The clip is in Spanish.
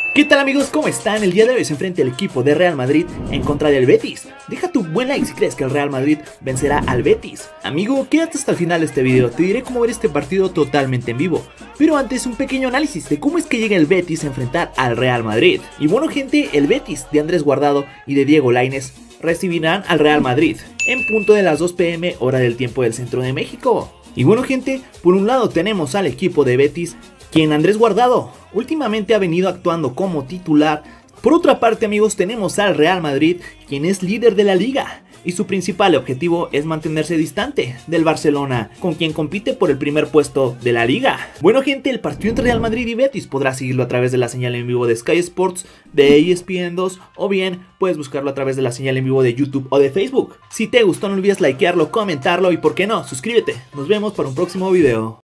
¿Qué tal amigos? ¿Cómo están? El día de hoy se enfrenta el equipo de Real Madrid en contra del Betis. Deja tu buen like si crees que el Real Madrid vencerá al Betis. Amigo, quédate hasta el final de este video, te diré cómo ver este partido totalmente en vivo. Pero antes un pequeño análisis de cómo es que llega el Betis a enfrentar al Real Madrid. Y bueno gente, el Betis de Andrés Guardado y de Diego Lainez recibirán al Real Madrid en punto de las 2 p.m. hora del tiempo del centro de México. Y bueno gente, por un lado tenemos al equipo de Betis, quien Andrés Guardado últimamente ha venido actuando como titular. Por otra parte amigos, tenemos al Real Madrid, quien es líder de la liga y su principal objetivo es mantenerse distante del Barcelona, con quien compite por el primer puesto de la liga. Bueno gente, el partido entre Real Madrid y Betis podrás seguirlo a través de la señal en vivo de Sky Sports, de ESPN 2 o bien puedes buscarlo a través de la señal en vivo de YouTube o de Facebook. Si te gustó no olvides likearlo, comentarlo y por qué no, suscríbete. Nos vemos para un próximo video.